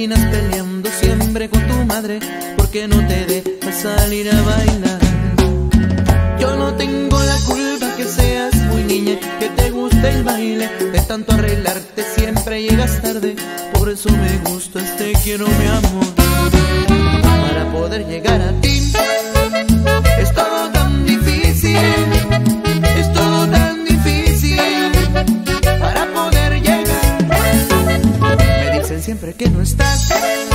terminas peleando siempre con tu madre porque no te deja salir a bailar. Yo no tengo la culpa que seas muy niña, que te guste el baile, de tanto arreglarte siempre llegas tarde. Por eso me gustas, te quiero mi amor. Para poder llegar a ti es todo tan difícil, es todo tan difícil. Para poder llegar me dicen siempre que no estás.